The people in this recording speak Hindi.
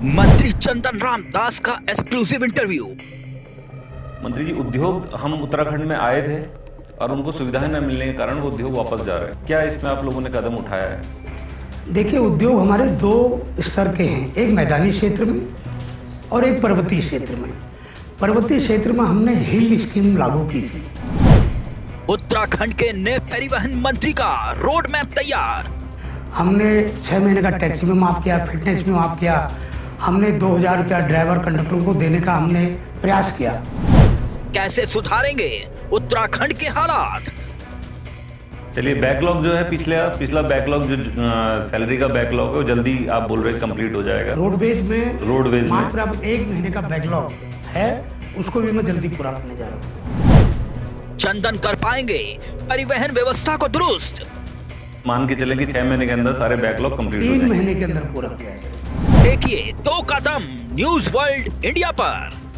मंत्री चंदन राम दास का एक्सक्लूसिव इंटरव्यू। मंत्री जी, उद्योग हम उत्तराखंड में आए थे और उनको सुविधाएं न मिलने के कारण वो उद्योग वापस जा रहे हैं। क्या इसमें आप लोगों ने कदम उठाया है? देखिए, उद्योग हमारे दो स्तर के हैं, एक मैदानी क्षेत्र में और एक पर्वतीय क्षेत्र में। पर्वतीय क्षेत्र में हमने हिल स्कीम लागू की थी। उत्तराखंड के नए परिवहन मंत्री का रोड मैप तैयार। हमने 6 महीने का टैक्सी में माफ किया, फिटनेस में माफ किया। हमने 2000 रुपया ड्राइवर कंडक्टरों को देने का हमने प्रयास किया। कैसे सुधारेंगे उत्तराखंड के हालात? चलिए, बैकलॉग जो है पिछला बैकलॉग जो सैलरी का बैकलॉग है वो जल्दी आप बोल रहे कंप्लीट हो जाएगा। रोडवेज में मात्र अब 1 महीने का बैकलॉग है, उसको भी मैं जल्दी पूरा करने जा रहा हूँ। चंदन कर पाएंगे परिवहन व्यवस्था को दुरुस्त? मान के चलें कि 6 महीने के अंदर सारे बैकलॉग कंप्लीट हो जाएंगे। 3 महीने के अंदर पूरा हो जाएगा। देखिए 2 कदम न्यूज वर्ल्ड इंडिया पर।